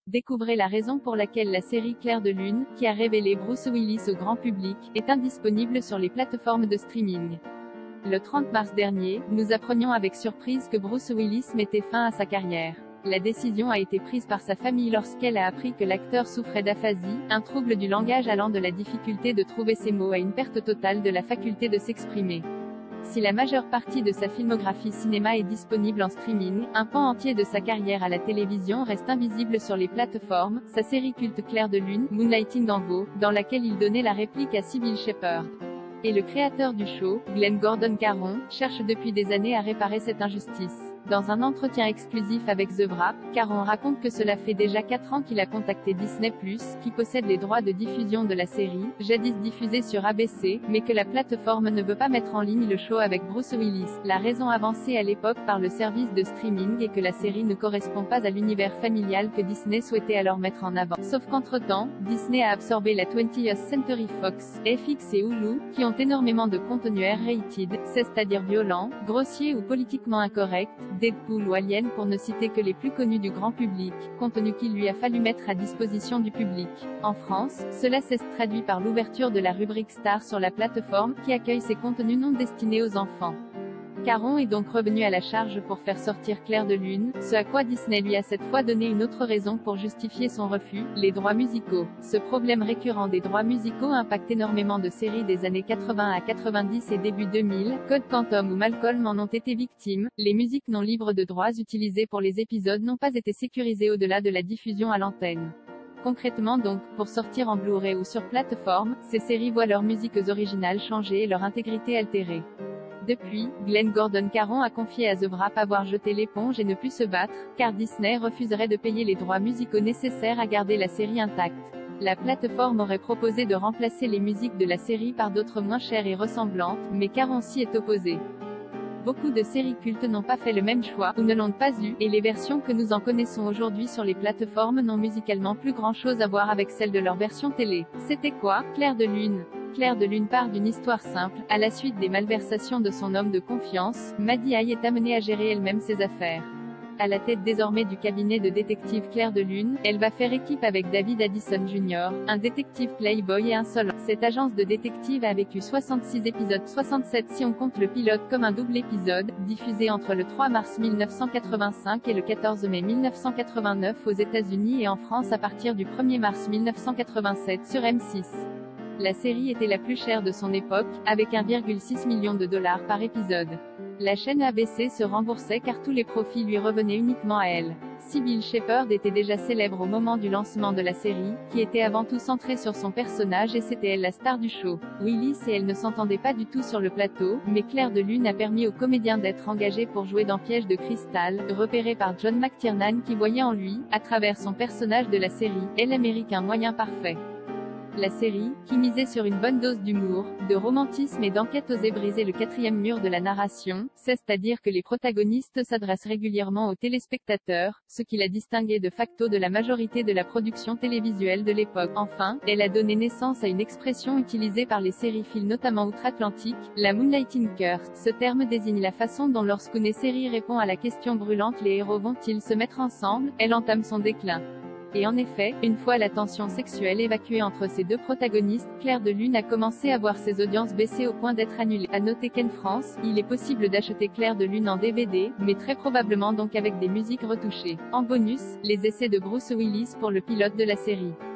Découvrez la raison pour laquelle la série Clair de Lune, qui a révélé Bruce Willis au grand public, est indisponible sur les plateformes de streaming. Le 30 mars dernier, nous apprenions avec surprise que Bruce Willis mettait fin à sa carrière. La décision a été prise par sa famille lorsqu'elle a appris que l'acteur souffrait d'aphasie, un trouble du langage allant de la difficulté de trouver ses mots à une perte totale de la faculté de s'exprimer. Si la majeure partie de sa filmographie cinéma est disponible en streaming, un pan entier de sa carrière à la télévision reste invisible sur les plateformes. Sa série culte Clair de Lune, Moonlighting en VO, dans laquelle il donnait la réplique à Cybill Shepherd. Et le créateur du show, Glenn Gordon Caron, cherche depuis des années à réparer cette injustice. Dans un entretien exclusif avec The Wrap, Caron raconte que cela fait déjà 4 ans qu'il a contacté Disney+, qui possède les droits de diffusion de la série, jadis diffusée sur ABC, mais que la plateforme ne veut pas mettre en ligne le show avec Bruce Willis. La raison avancée à l'époque par le service de streaming est que la série ne correspond pas à l'univers familial que Disney souhaitait alors mettre en avant. Sauf qu'entre-temps, Disney a absorbé la 20th Century Fox, FX et Hulu, qui ont énormément de contenu R-rated, c'est-à-dire violent, grossier ou politiquement incorrect, Deadpool ou Alien pour ne citer que les plus connus du grand public, contenu qu'il lui a fallu mettre à disposition du public. En France, cela s'est traduit par l'ouverture de la rubrique Star sur la plateforme, qui accueille ces contenus non destinés aux enfants. Caron est donc revenu à la charge pour faire sortir Clair de Lune, ce à quoi Disney lui a cette fois donné une autre raison pour justifier son refus, les droits musicaux. Ce problème récurrent des droits musicaux impacte énormément de séries des années 80 à 90 et début 2000, Code Quantum ou Malcolm en ont été victimes. Les musiques non libres de droits utilisées pour les épisodes n'ont pas été sécurisées au-delà de la diffusion à l'antenne. Concrètement donc, pour sortir en Blu-ray ou sur plateforme, ces séries voient leurs musiques originales changer et leur intégrité altérée. Depuis, Glenn Gordon Caron a confié à The Wrap avoir jeté l'éponge et ne plus se battre, car Disney refuserait de payer les droits musicaux nécessaires à garder la série intacte. La plateforme aurait proposé de remplacer les musiques de la série par d'autres moins chères et ressemblantes, mais Caron s'y est opposé. Beaucoup de séries cultes n'ont pas fait le même choix, ou ne l'ont pas eu, et les versions que nous en connaissons aujourd'hui sur les plateformes n'ont musicalement plus grand chose à voir avec celles de leur version télé. C'était quoi, Clair de Lune? Clair de Lune part d'une histoire simple. À la suite des malversations de son homme de confiance, Maddie Haye est amenée à gérer elle-même ses affaires. À la tête désormais du cabinet de détective Clair de Lune, elle va faire équipe avec David Addison Jr., un détective playboy et insolent. Cette agence de détective a vécu 66 épisodes, 67 si on compte le pilote comme un double épisode, diffusé entre le 3 mars 1985 et le 14 mai 1989 aux États-Unis et en France à partir du 1er mars 1987 sur M6. La série était la plus chère de son époque, avec 1,6 million de dollars par épisode. La chaîne ABC se remboursait car tous les profits lui revenaient uniquement à elle. Cybill Shepherd était déjà célèbre au moment du lancement de la série, qui était avant tout centrée sur son personnage et c'était elle la star du show. Willis et elle ne s'entendaient pas du tout sur le plateau, mais Clair de Lune a permis au comédien d'être engagé pour jouer dans Piège de cristal, repéré par John McTiernan qui voyait en lui, à travers son personnage de la série, l'Américain moyen parfait. La série, qui misait sur une bonne dose d'humour, de romantisme et d'enquête osait briser le 4e mur de la narration, c'est-à-dire que les protagonistes s'adressent régulièrement aux téléspectateurs, ce qui la distinguait de facto de la majorité de la production télévisuelle de l'époque. Enfin, elle a donné naissance à une expression utilisée par les sériphiles notamment outre-Atlantique, la Moonlighting Curse. Ce terme désigne la façon dont lorsqu'une série répond à la question brûlante les héros vont-ils se mettre ensemble, elle entame son déclin. Et en effet, une fois la tension sexuelle évacuée entre ces deux protagonistes, Clair de Lune a commencé à voir ses audiences baisser au point d'être annulée. À noter qu'en France, il est possible d'acheter Clair de Lune en DVD, mais très probablement donc avec des musiques retouchées. En bonus, les essais de Bruce Willis pour le pilote de la série.